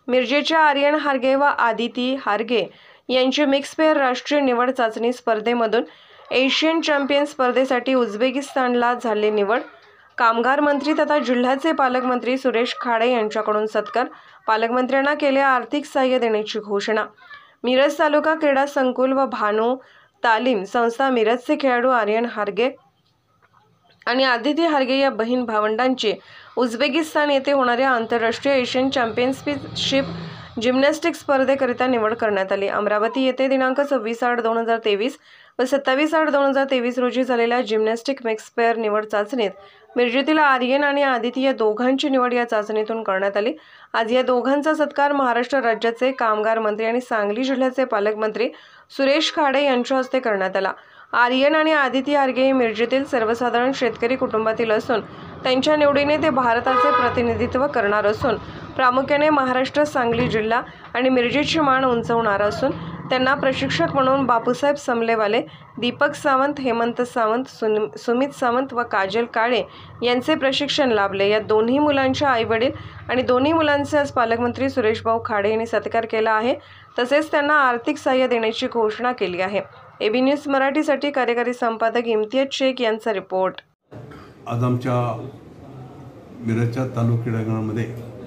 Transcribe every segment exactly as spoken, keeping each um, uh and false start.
मिरजेच्या आर्यन हार्गे व आदिती हार्गे यांची मिक्स पेअर राष्ट्रीय निवड चाचणी स्पर्धेमधून एशियन चॅम्पियन स्पर्धेसाठी उझबेकिस्तानला झाली निवड। कामगार मंत्री तथा जिल्ह्याचे पालकमंत्री सुरेश खाडे यांच्याकडून सत्कार। पालकमंत्र्यांना केले आर्थिक सहाय्य देण्याची घोषणा। मिरज तालुका क्रीडा संकुल व भानू तालीम संस्था मिरजचे खेळाडू आर्यन हार्गे आणि आदिती हार्गे या बहीण भावंडांची उझबेकिस्तान येथे होणाऱ्या आंतरराष्ट्रीय एशियन चॅम्पियनशिप जिम्नॅस्टिक्स स्पर्धेकरिता निवड करण्यात आली। अमरावती येथे दिनांक सव्वीस आठ दोन हजार तेवीस व सत्तावीस आठ दोन हजार तेवीस रोजी झालेल्या जिम्नॅस्टिक मिक्स पेअर निवड चाचणीत मिरजेतील आर्यन आणि आदिती या दोघांची निवड या चाचणीतून करण्यात आली। आज या दोघांचा सत्कार महाराष्ट्र राज्याचे कामगार मंत्री आणि सांगली जिल्ह्याचे पालकमंत्री सुरेश खाडे यांच्या हस्ते करण्यात आला। आर्यन आणि आदिती हार्गे हे मिरजेतील सर्वसाधारण शेतकरी कुटुंबातील असून त्यांच्या निवडीने ते भारताचे प्रतिनिधित्व करणार असून प्रामुख्याने महाराष्ट्र, सांगली जिल्हा आणि मिरजेची मान उंचावणार असून त्यांना प्रशिक्षक म्हणून बापूसाहेब समलेवाले, दीपक सावंत, हेमंत सावंत, सुमित सावंत व काजल काळे यांचे प्रशिक्षण लाभले। या दोन्ही मुलांच्या आईवडील आणि दोन्ही मुलांचे आज पालकमंत्री सुरेशभाऊ खाडे यांनी सत्कार केला आहे। तसेच त्यांना आर्थिक सहाय्य देण्याची घोषणा केली आहे। एबी न्यूज मराठीसाठी कार्यकारी संपादक इम्तियाज शेख यांचा रिपोर्ट। आज आमच्या मिरजच्या तालुका क्रीडांगणामध्ये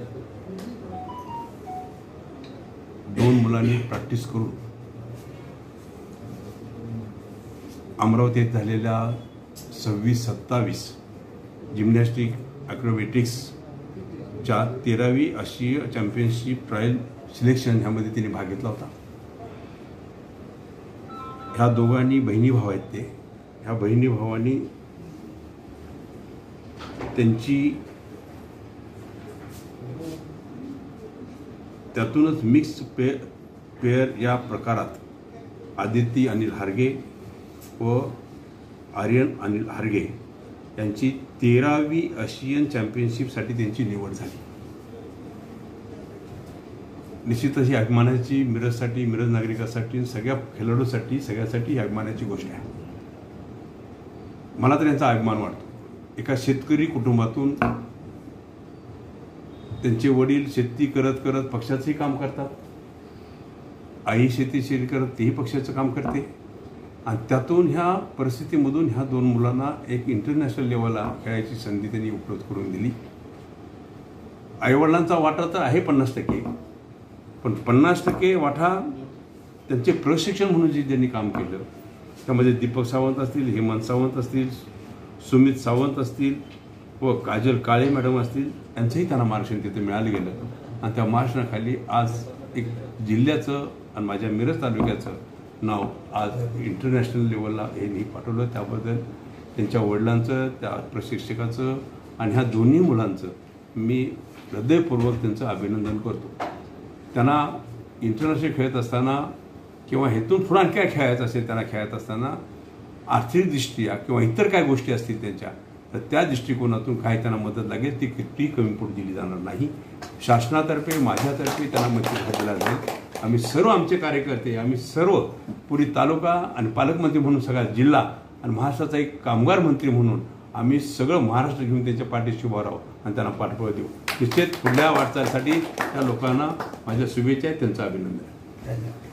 दोन मुलांनी प्रॅक्टिस करून अमरावतीत झालेल्या सव्वीस सत्तावीस जिम्नॅस्टिक ॲक्रोबॅटिक्सच्या तेरावी आशिया चॅम्पियनशिप ट्रायल सिलेक्शन ह्यामध्ये तिने भाग घेतला होता। ह्या दोघांनी बहिणी भाव आहेत ते ह्या बहिणी भावांनी त्यांची त्यातूनच मिक्स पे पेअर या प्रकारात आदिती अनिल हार्गे व आर्यन अनिल हार्गे यांची तेरावी आशियन चॅम्पियनशिपसाठी त्यांची निवड झाली। निश्चितच ही अभिमानाची मिरजसाठी, मिरज नागरिकांसाठी, सगळ्या खेळाडूंसाठी, सगळ्यासाठी ही अभिमानाची गोष्ट आहे। मला तर यांचा अभिमान वाटतो। एका शेतकरी कुटुंबातून त्यांचे वडील शेती करत करत पक्षाचंही काम करतात, आई शेती शेती करत तेही पक्षाचं काम करते आणि त्यातून ह्या परिस्थितीमधून ह्या दोन मुलांना एक इंटरनॅशनल लेवलला खेळायची संधी त्यांनी उपलब्ध करून दिली। आईवडिलांचा वाटा तर आहे पन्नास टक्के, पण पन्नास टक्के वाटा त्यांचे प्रशिक्षण म्हणून जे त्यांनी काम केलं त्यामध्ये दीपक सावंत असतील, हेमंत सावंत असतील, सुमित सावंत असतील व काजल काळे मॅडम असतील, यांचंही त्यांना मार्गदर्शन तिथे मिळालं गेलं आणि त्या मार्गदर्शनाखाली आज एक जिल्ह्याचं आणि माझ्या मिरज तालुक्याचं नाव आज इंटरनॅशनल लेवलला यांनी पाठवलं। त्याबद्दल त्यांच्या वडिलांचं, त्या प्रशिक्षकाचं आणि ह्या दोन्ही मुलांचं मी हृदयपूर्वक त्यांचं अभिनंदन करतो। त्यांना इंटरनॅशनल खेळत असताना किंवा हेतून पुढे काय खेळायचं असेल त्यांना खेळत असताना आर्थिकदृष्ट्या किंवा इतर काय गोष्टी असतील त्यांच्या तर त्या दृष्टिकोनातून काय त्यांना मदत लागेल ती किती कमी पडू दिली जाणार नाही। शासनातर्फे, माझ्यातर्फे त्यांना मदत दिला जाईल। आम्ही सर्व आमचे कार्यकर्ते, आम्ही सर्व पुरी तालुका आणि पालकमंत्री म्हणून सगळा जिल्हा आणि महाराष्ट्राचा एक कामगार मंत्री म्हणून आम्ही सगळं महाराष्ट्र घेऊन त्यांच्या पाठीशी उभं राहू आणि त्यांना पाठबळ देऊ। निश्चित पुढल्या वाटचालीसाठी त्या लोकांना माझ्या शुभेच्छा आहेत, त्यांचं अभिनंदन।